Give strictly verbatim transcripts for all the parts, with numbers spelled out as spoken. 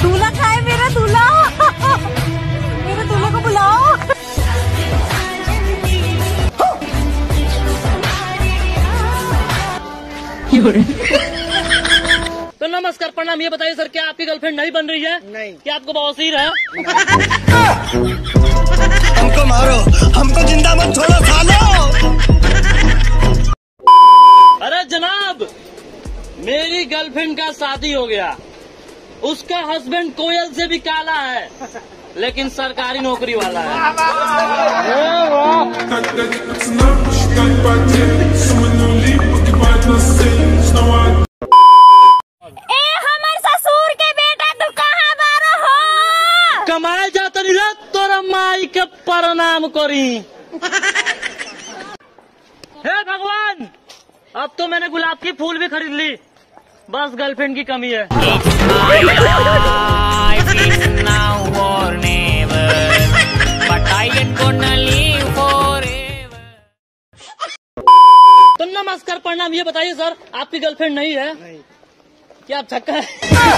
दूल्हा खाए मेरा दूल्हा। मेरे दूल्हे को बुलाओ। तो नमस्कार प्रणाम, ये बताइए सर, क्या आपकी गर्लफ्रेंड नहीं बन रही है? नहीं। क्या आपको बवासीर है? हमको मारो, हमको जिंदा मत छोड़ो सालो। अरे जनाब, मेरी गर्लफ्रेंड का शादी हो गया। उसका हस्बैंड कोयल से भी काला है, लेकिन सरकारी नौकरी वाला है। ए हमर ससुर के बेटा, तू कहाँ बारो हो? कमाए जाता नहीं रहा, तोरा माई के प्रणाम करी। हे भगवान, अब तो मैंने गुलाब की फूल भी खरीद ली, बस गर्लफ्रेंड की कमी है। तो नमस्कार प्रणाम, ये बताइए सर, आपकी गर्लफ्रेंड नहीं है? नहीं। क्या आप छक्का है?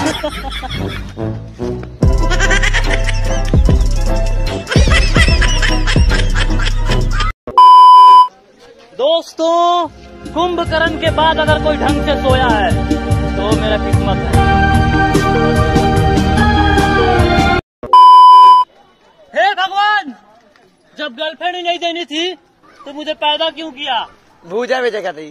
दोस्तों, कुंभकर्ण के बाद अगर कोई ढंग से सोया है तो मेरा किस्मत है। हे भगवान, जब गर्लफ्रेंड ही नहीं देनी थी तो मुझे पैदा क्यों किया? भूजा बेचेगा थी।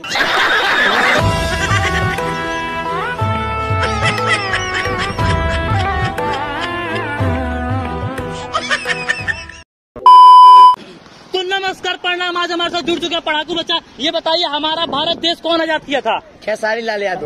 तो नमस्कार प्रणाम, आज हमारे साथ जुड़ चुके हैं पढ़ाकू बच्चा। ये बताइए, हमारा भारत देश कौन आजाद किया था? खेसारी लाल यादव।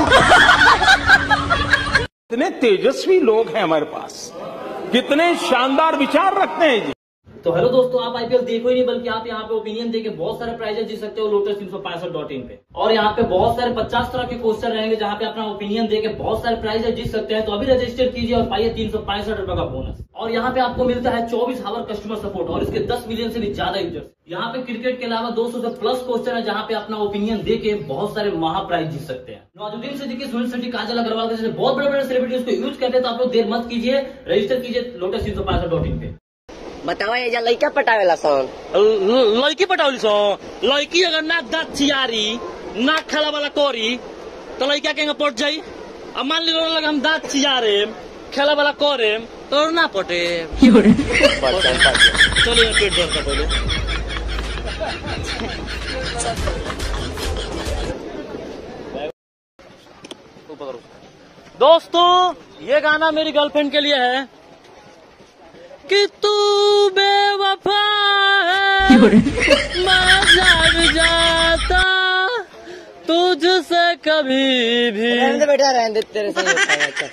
कितने तेजस्वी लोग हैं हमारे पास, कितने शानदार विचार रखते हैं जी। तो हेलो दोस्तों, आप आईपीएल देखो ही नहीं, बल्कि आप यहाँ पे ओपिनियन देके बहुत सारे प्राइजेस जीत सकते हो लोटस तीन सौ पैंसठ डॉट इन पे। और यहाँ पे बहुत सारे पचास तरह के क्वेश्चन रहेंगे, जहाँ पे अपना ओपिनियन देके बहुत सारे प्राइजेस जीत सकते हैं। तो अभी रजिस्टर कीजिए और पाइए तीन सौ पैंसठ रुपए का बोनस। और यहाँ पे आपको मिलता है चौबीस आवर कस्टमर सपोर्ट और इसके दस मिलियन से भी ज्यादा यूजर्स। यहाँ पे क्रिकेट के अलावा दो सौ से प्लस क्वेश्चन है, जहाँ पे अपना ओपिनियन देके बहुत सारे महा प्राइज जीत सकते हैं। नवाजुद्दीन सिद्दीकी, सुनील शेट्टी, काजल अग्रवाल जैसे बहुत बड़े बड़े सेलिब्रिटी उसको यूज करते हैं। तो आप लोग देर मत कीजिए, रजिस्टर कीजिए लोटस तीन सौ पैंसठ डॉट इन पे। बताओ ये लड़का पटावेला सन लड़की पटावली सो लड़की अगर नाक दाँत चियारी, नाक खाला वाला कोरी तो लड़का के पट जाई। अब मान लीजिए लगे हम दाँत चियारे, खेला वाला करे तो ना पटे। चलिए पेट दर्द का पहले। दोस्तों, ये गाना मेरी गर्लफ्रेंड के लिए है कि तू बेवफा है, मैं जाग जाता तुझसे कभी भी। रहने दे बेटा, रहने दे, तेरे से नहीं होता है। अच्छा।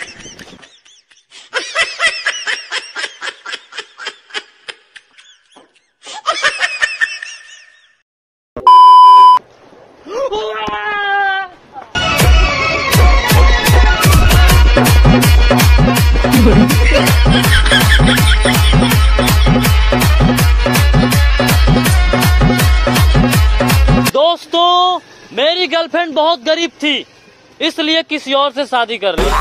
दोस्तों, मेरी गर्लफ्रेंड बहुत गरीब थी, इसलिए किसी और से शादी कर ली।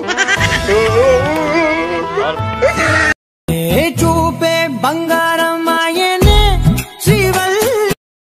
चूपे बंगारम